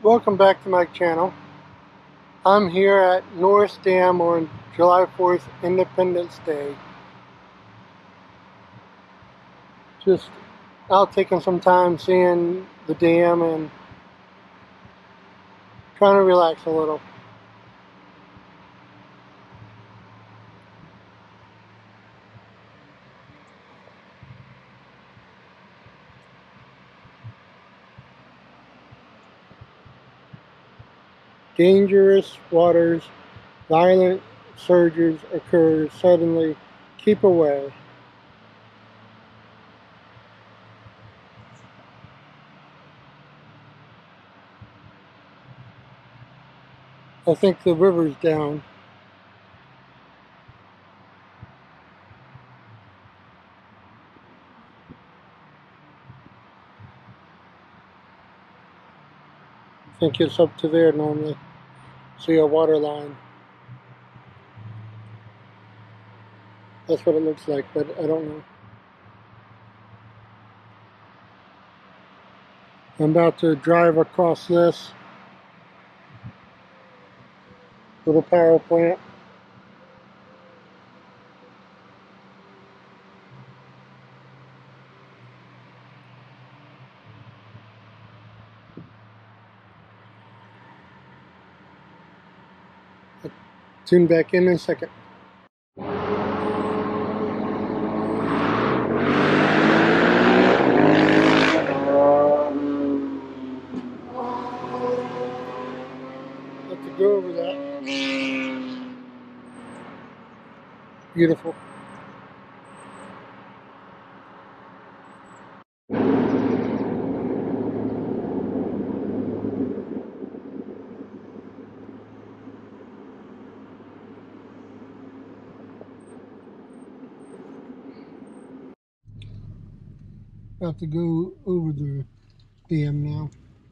Welcome back to my channel. I'm here at Norris Dam on July 4th, Independence Day. Just out taking some time seeing the dam and trying to relax a little. Dangerous waters, violent surges occur suddenly. Keep away. I think the river's down. I think it's up to there normally. See a water line. That's what it looks like, but I don't know. I'm about to drive across this little power plant. Tune back in a second. Have to go over that. Beautiful. Have to go over the dam now.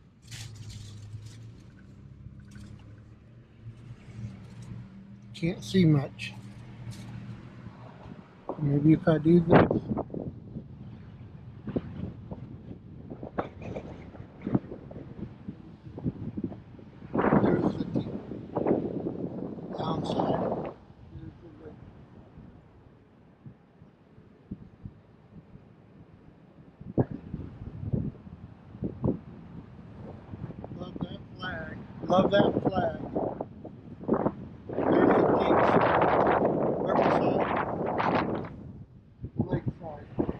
Can't see much. Maybe if I do this. There's the downside. There's the lake. Love that flag. Love that flag. There's the gates. Riverside. Lakeside.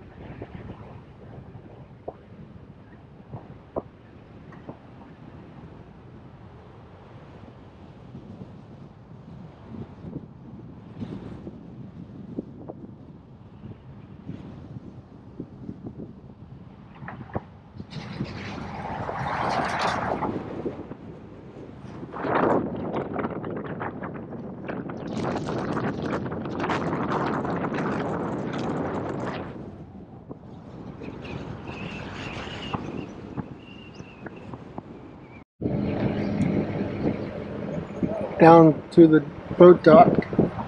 Down to the boat dock.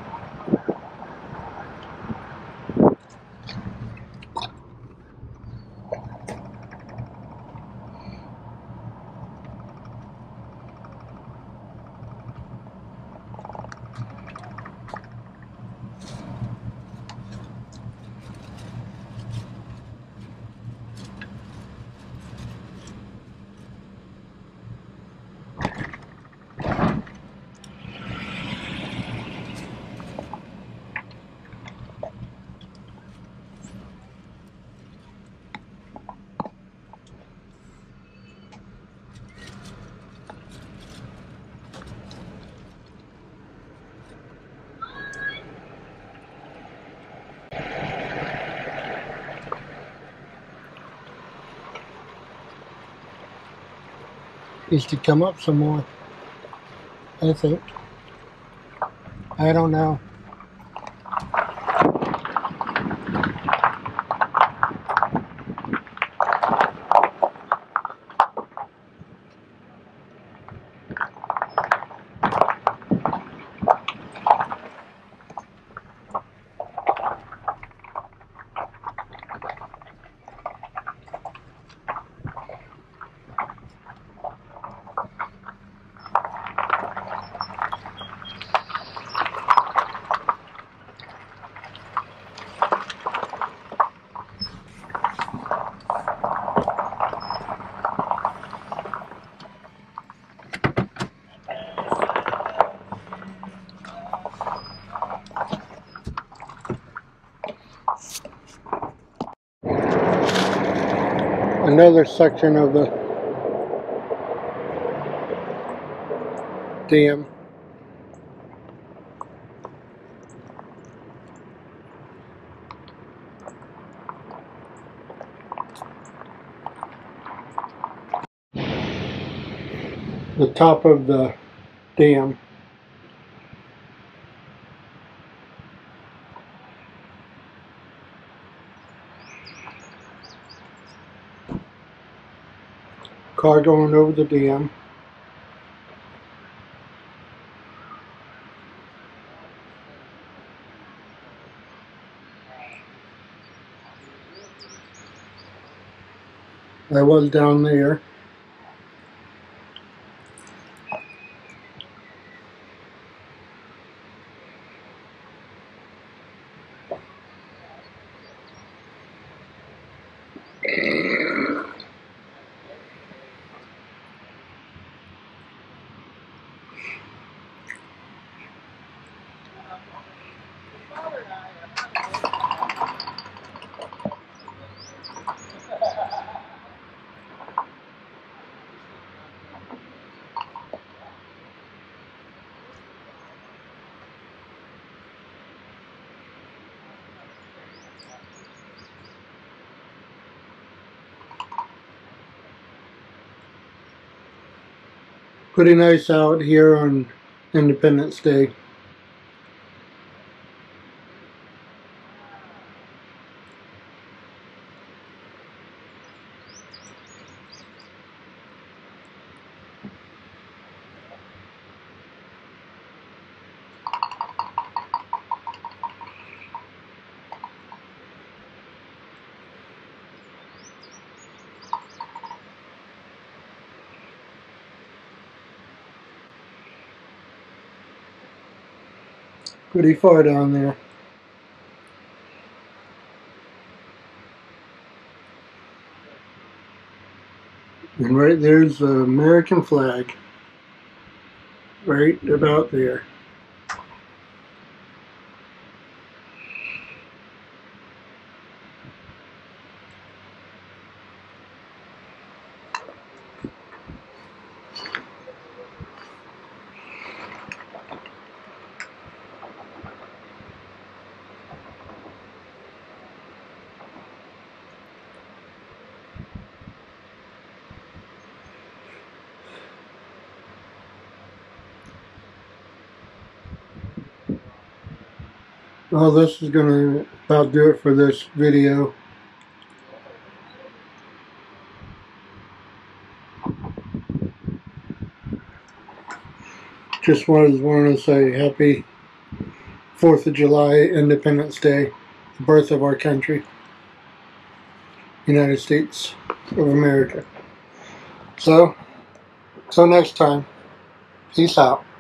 Needs to come up some more, I think. I don't know. another section of the dam. The top of the dam. Car going over the dam. I was down there. Pretty nice out here on Independence Day. Pretty far down there. And right there's the American flag. Right about there. Well, this is gonna about do it for this video. Just wanted to say happy 4th of July, Independence Day, the birth of our country, United States of America. So, till next time, peace out.